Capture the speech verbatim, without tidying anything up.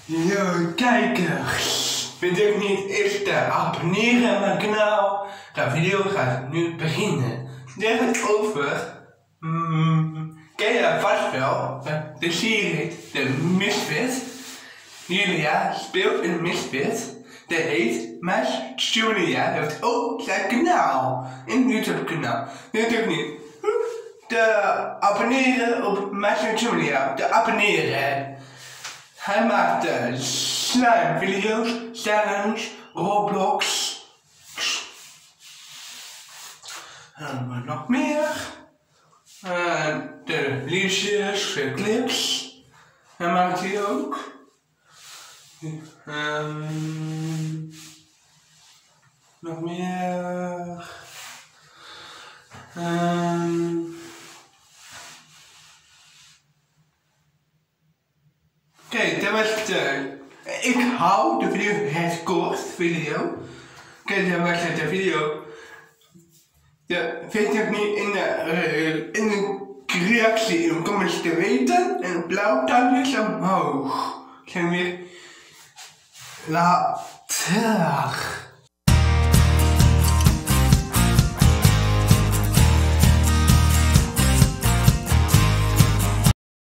Yo kijkers, vergeet niet eerst te abonneren op mijn kanaal. De video gaat nu beginnen. Dit gaat over, mm, ken je vast wel, de serie De Misfit. Julia speelt in Misfit. Dat heet meisje Julia, dat heeft ook zijn kanaal, een YouTube kanaal. Weet ook niet. Te abonneren op meisje Julia, te abonneren. Hij maakt uh, slime video's, challenge, Roblox. En wat nog meer? Uh, de liedjes, de clips. Hij maakt die ook. Um, nog meer. Um, Kijk, dat was het. Uh, ik hou de video het kort video. Kijk, dat was het de video. Ja, vind ik niet in de, uh, in de reactie in de comments te weten. En blauw duimpjes omhoog. Zijn weer later.